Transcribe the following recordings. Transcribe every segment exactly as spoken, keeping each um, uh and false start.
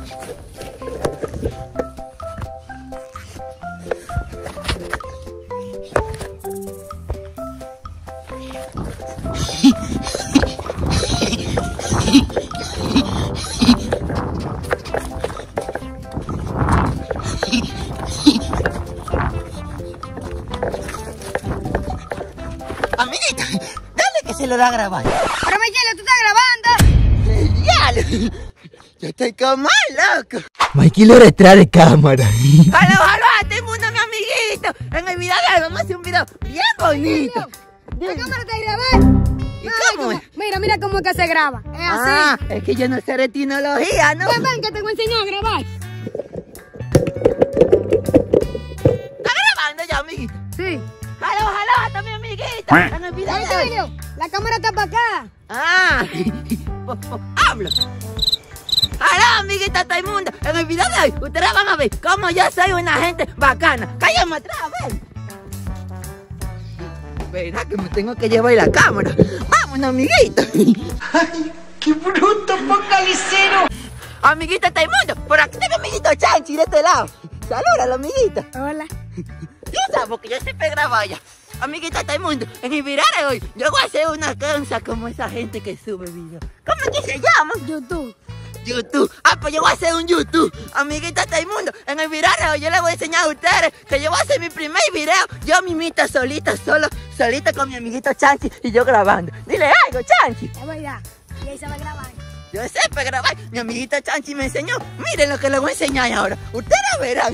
Amiguita, dale que se lo da a grabar. Pero Michael, tú estás grabando. ¡Genial! Yo estoy como loco. Mikey lo retrae cámara. ¡Halo, halo! ¡A todo el mundo, mi amiguito! En el video de hoy vamos a hacer un video bien bonito. La cámara está grabando. ¿Y cómo es? Mira, mira cómo es que se graba. Es así. Ah, es que yo no sé de tecnología, ¿no? Ven, ven, que te voy a enseñar a grabar. ¿Está grabando ya, amiguito? Sí. ¡Halo, halo! ¡A todo mi amiguito! En el video de hoy. Video, la cámara está para acá. ¡Ah! Pues, pues, ¡hablo! ¡Hola, amiguita, todo el mundo! En el video de hoy, ustedes van a ver cómo yo soy una gente bacana. ¡Cállame atrás, ven! Verá que me tengo que llevar la cámara. ¡Vámonos, amiguito! ¡Ay, qué bruto, focalicero! Amiguita, todo el mundo, por aquí tengo amiguito Chanchi de este lado. Salúdalo, amiguita. Hola. Yo sabes, porque yo siempre grabo allá. Amiguita, todo el mundo, en el video de hoy, yo voy a hacer una cansa como esa gente que sube videos. ¿Cómo es que se llama? YouTube. YouTube. Ah, pues yo voy a hacer un YouTube. Amiguita, todo el mundo, en el video de hoy yo les voy a enseñar a ustedes que yo voy a hacer mi primer video. Yo mimita solita, solo, solita con mi amiguito Chanchi y yo grabando. Dile algo, Chanchi. Es verdad. Y ahí se va a grabar. Yo sé para grabar. Mi amiguita Chanchi me enseñó. Miren lo que les voy a enseñar ahora. Ustedes verán.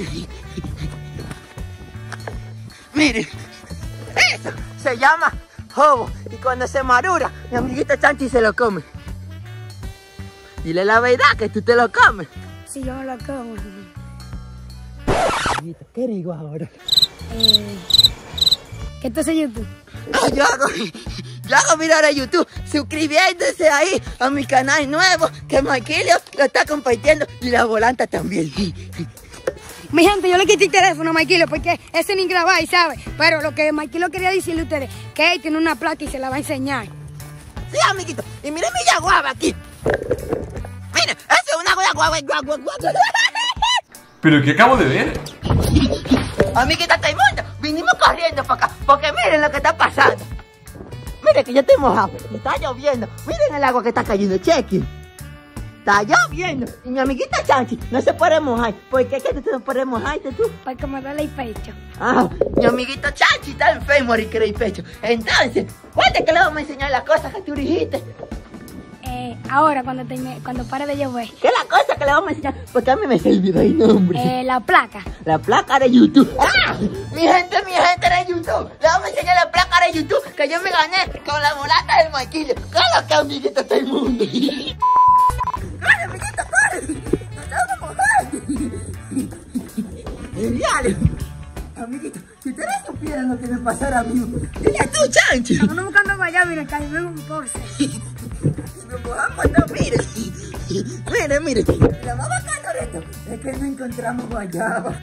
Miren. Eso se llama jobo. Y cuando se madura, mi amiguita Chanchi se lo come. Dile la verdad que tú te lo comes. Sí, yo me lo como. Amiguita, ¿qué digo ahora? Eh, ¿Qué tú haces YouTube? Ah, yo hago, yo hago videos de YouTube, suscribiéndose ahí a mi canal nuevo, que Maquilio lo está compartiendo y la volanta también. Mi gente, yo le quité el teléfono a Maikilo porque ese ni grabar, ¿sabes? Pero lo que Maikilo quería decirle a ustedes, que él tiene una placa y se la va a enseñar. Sí, amiguito, y miren mi yaguaba aquí. Miren, eso es una yaguaba, yaguaba, yaguaba. ¿Pero qué acabo de ver? Amiguita, todo el mundo, vinimos corriendo para acá, porque miren lo que está pasando. Miren que yo estoy mojado, está lloviendo. Miren el agua que está cayendo, chequen. Está lloviendo. Y mi amiguita Chanchi no se puede mojar. ¿Por qué que no se puede mojar tú? Porque me duele el pecho. Ah, mi amiguito Chanchi está enfermo y quiere el pecho. Entonces, ¿cuándo es que le vamos a enseñar las cosas que tú dijiste? Eh, ahora, cuando, termine, cuando pare de llover. ¿Qué es la cosa que le vamos a enseñar? Porque a mí me se olvidó el nombre. Eh, la placa. La placa de YouTube. ¡Ah! Mi gente, mi gente de YouTube. Le vamos a enseñar la placa de YouTube que yo me gané con la volata del Maquillo. ¿Qué es lo que, amiguito, todo el mundo? ¡Corre, amiguito, corre! ¡Nos estamos mojando! ¡Genial! Amiguito, si ustedes supieran lo que me pasara a mí. ¡Mira tú, Chanchi! Estamos buscando guayaba, mira, que hay un Porsche. Nos mojamos, no, miren. Miren, miren. Lo más bacano de esto es que no encontramos guayaba.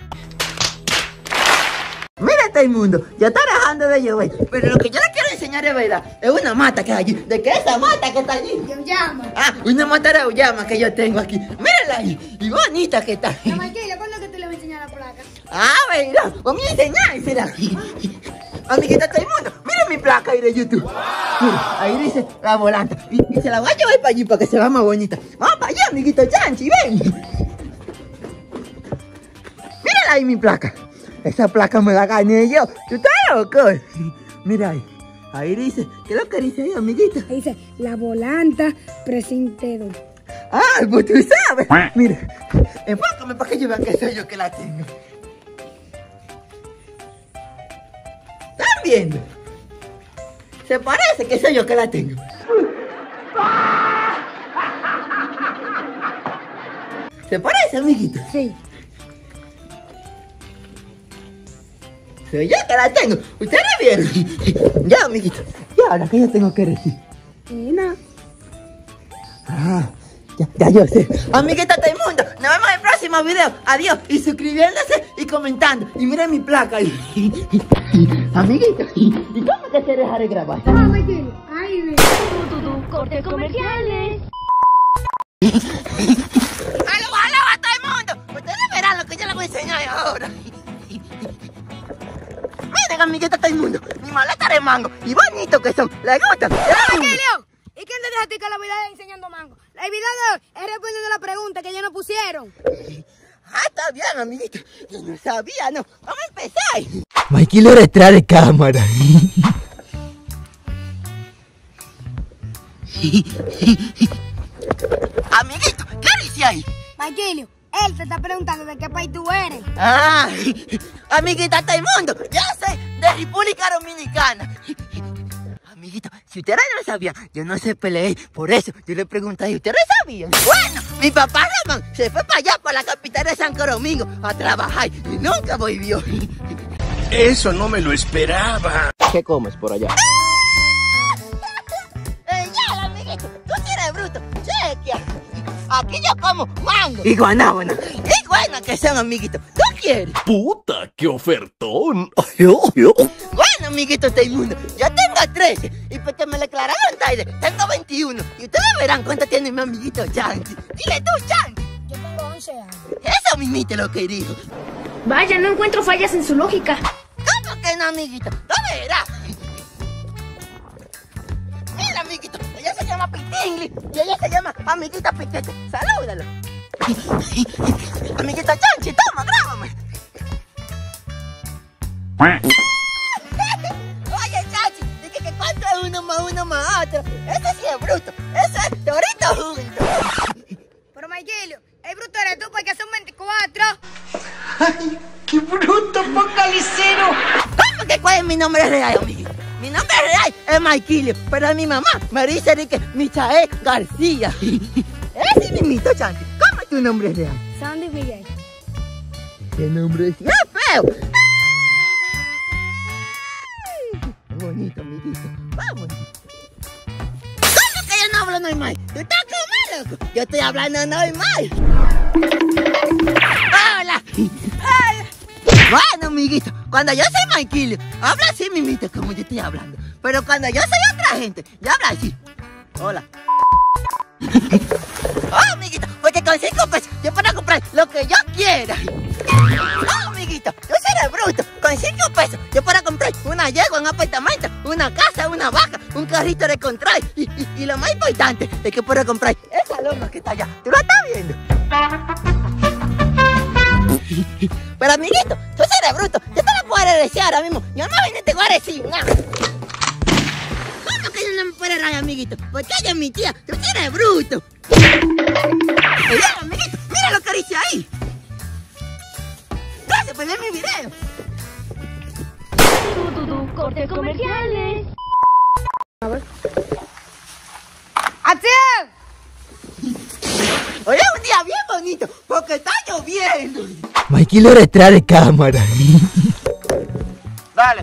Mira todo el mundo, ya está dejando de llover. Pero lo que yo les quiero enseñar de verdad es una mata que hay allí. ¿De qué es esa mata que está allí? De llama. Ah, una mata de llama que yo tengo aquí. Mírenla ahí, y bonita que está. La Maquillo, ¿cuándo es que tú le vas a enseñar la placa? Ah, verdad, vamos a enseñársela. Amiguita, todo el mundo, miren mi placa ahí de YouTube. Mira, ahí dice la volanta. Y, y se la voy a llevar para allí para que se vea más bonita. Vamos para allá, amiguito Chanchi, ven. Mírala ahí mi placa. Esa placa me la gané yo. ¿Tú estás loco? Mira ahí. Ahí dice. ¿Qué es lo que dice ahí, amiguita? Ahí dice, la volanta presentero. Ah, pues tú sabes. Mira, enfócame para que yo vea que soy yo que la tengo. ¿Están viendo? Se parece que soy yo que la tengo. ¿Se parece, amiguito? Sí. Soy yo que la tengo. ¿Ustedes vieron? Ya, amiguito. ¿Y ahora qué yo tengo que decir? Eh, no. Ah, ya, ya yo sé. Amiguita, todo el mundo, nos vemos en el próximo video. Adiós. Y suscribiéndose y comentando. Y miren mi placa ahí. Amiguita, ¿y cómo que se deja de grabar? Ah, Maquillo. Ahí ve. Cortes comerciales. ¡Aló, aló! amiguito, todo el mundo. Mi maleta de mango. Y bonito que son. ¿Le gustan? Leo, ¿y quién te dijo a ti que la vida es enseñando mango? La vida de hoy es respondiendo la pregunta que ellos nos pusieron. Ah, está bien, amiguito. Yo no sabía, no. Vamos a empezar. Mikey lo retrae cámara. Amiguito, ¿qué dice ahí? Maquilio, él te está preguntando de qué país tú eres. Ah, amiguita, todo el mundo. Yo soy de República Dominicana. Amiguito, si ustedes no sabían, yo no sé pelear. Por eso yo le pregunté, ¿ustedes sabían? Bueno, mi papá Ramón se fue para allá, para la capital de Santo Domingo, a trabajar y nunca volvió. Eso no me lo esperaba. ¿Qué comes por allá? ¡Eh, ya, amiguito! ¡Tú sí eres bruto! ¡Chequea! Aquí yo como mango y guanábana. ¡Y buena que sean, amiguito! ¿Tú quieres? ¡Puta, qué ofertón! Bueno, amiguito, todo el mundo, yo tengo trece y porque me declararon tarde, tengo veintiuno. Y ustedes verán cuánto tiene mi amiguito Chanti. Dile tú, Chanti. Yo tengo once años. Eso mismito lo que dijo. Vaya, no encuentro fallas en su lógica. ¿Cómo que no, amiguito? ¡No verás! Mira, amiguito, ella se llama Pitingli y ella se llama amiguita Piquete. Salúdalo. Amiguito Chanchi, toma, grábame. Oye, Chachi, dije que cuánto es uno más uno más otro. Ese sí es bruto. Eso es torito junto. Pero Maquilio, el bruto eres tú porque son veinticuatro. ¡Ay, qué bruto, focalicero! ¿Cómo que cuál es mi nombre real, amiguito? Mi nombre real es Maikilio, pero mi mamá me dice que Michael García. Ese mismito, Chanti. ¿Cómo es tu nombre real? Sandy Miguel. ¿Qué nombre es? ¡Qué feo! Qué bonito, amiguito. Vamos. ¿Cómo que yo no hablo normal? ¿Tú estás como loco? Yo estoy hablando normal. ¡Hola! ¡Hola! Bueno, amiguito, cuando yo soy Maikilio, habla así mismito como yo estoy hablando. Pero cuando yo soy otra gente, yo hablo así. Hola. Oh, amiguito, porque con cinco pesos yo puedo comprar lo que yo quiera. Oh, amiguito, yo seré bruto. Con cinco pesos yo puedo comprar una yegua, un apartamento, una casa, una vaca, un carrito de control. Y, y, y lo más importante es que puedo comprar esa loma que está allá. ¿Tú lo estás viendo? Pero, amiguito, tú serás bruto. Yo te lo puedo decir ahora mismo. Yo no vine te voy a decir nada. ¿Cómo que yo no me puedo rayar, amiguito? Porque ella es mi tía. Tú eres bruto. Mira, amiguito, mira lo que dice ahí. Gracias por ver mi video. Du, du, du, cortes comerciales. ¡Acción! Hoy es un día bien bonito porque está lloviendo. Mikey lo retrae cámara. Dale.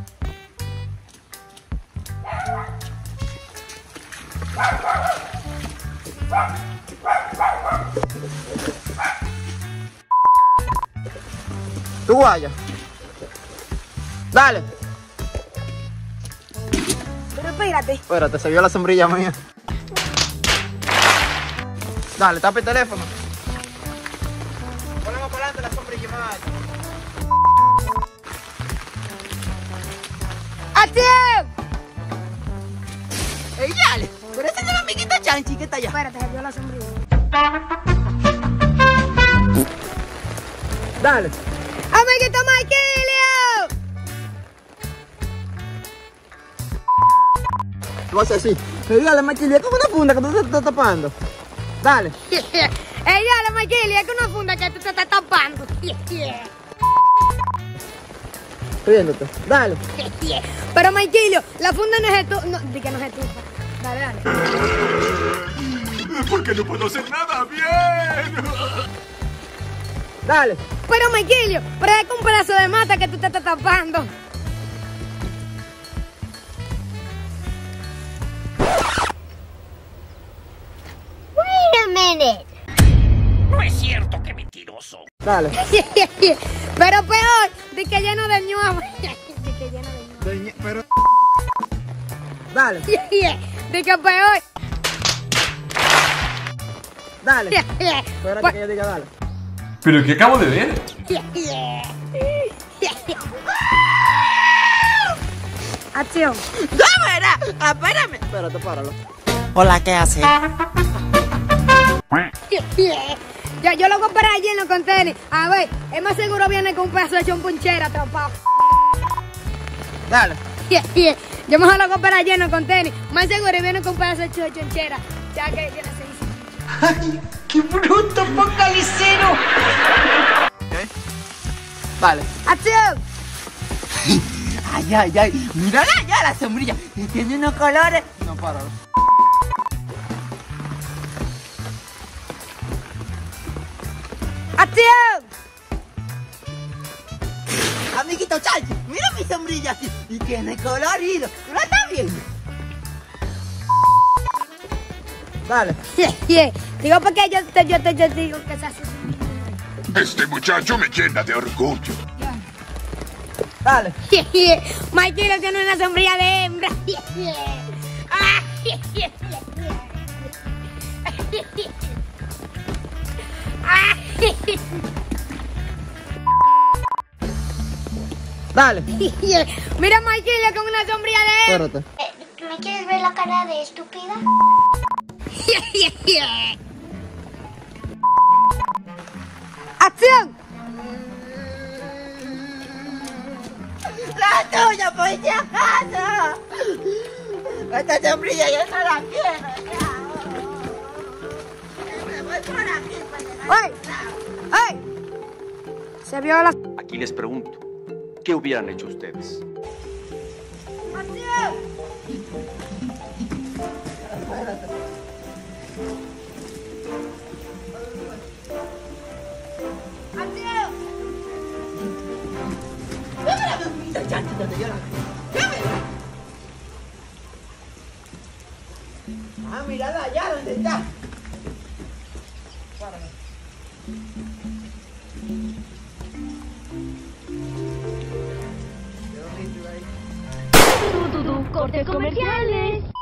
Tú vaya. Dale. Pero espérate. Espérate, se vio la sombrilla mía. Dale, tapa el teléfono. Ponemos para adelante la sombrilla más. ¡Acción! ¡Ey, dale! Pero ese es el amiguito Chanchi que está allá. Espérate, se vio la sombrilla. Dale. ¡Amiguito Maquilio! Vos así. Ey, dale, Maquilio, es como una funda que tú te estás tapando. Dale. Ella, la Maquilio, es que una funda que tú te estás tapando. Estoy viéndote. Dale. Pero Maquilio, la funda no es esto. No, di que no es esto. Dale, dale. Porque no puedo hacer nada bien. Dale. Pero Maquilio, pero es con un pedazo de mata que tú te estás tapando. Wait a minute. No es cierto, qué mentiroso. Dale. Pero peor, de que lleno de ñuave. De que lleno de ñuave. Pero... Dale. De que peor. Dale. Espérate que yo diga dale. ¿Pero qué acabo de ver? Acción. ¡Cámara! Espérame. Espérate, páralo. Hola, ¿qué hace? Yo, yo lo voy a parar lleno con tenis. A ver, es más seguro viene con un pedazo de chompunchera atrapado. Dale. Yo mejor lo voy a parar lleno con tenis. Más seguro viene con un pedazo de chonchera. Ya que viene así. ¡Ay, qué bruto, focalicero! ¿Eh? Vale. ¡Acción! Ay, ay, ay. Mírala ya la sombrilla. Y tiene unos colores. No, páralo. ¡Acción! Amiguito Chachi, mira mi sombrilla así. Y tiene colorido. ¿Tú la estás viendo? Dale. Digo porque yo te, yo te, yo te digo que se hace. Este muchacho me llena de orgullo. Dale. Mikey tiene una sombrilla de hembra. Dale. Mira Mikey con una sombrilla de hembra. Espérate. Eh, ¿Me quieres ver la cara de estúpida? ¡Acción! La tuya, por si acaso. Esta sombrilla yo no la quiero. Me voy por aquí. ¡Ay! ¡Ay! Se vio la... Aquí les pregunto, ¿qué hubieran hecho ustedes? ¡Acción! ¡Acción! Ah, mírala allá donde está. Cortes comerciales.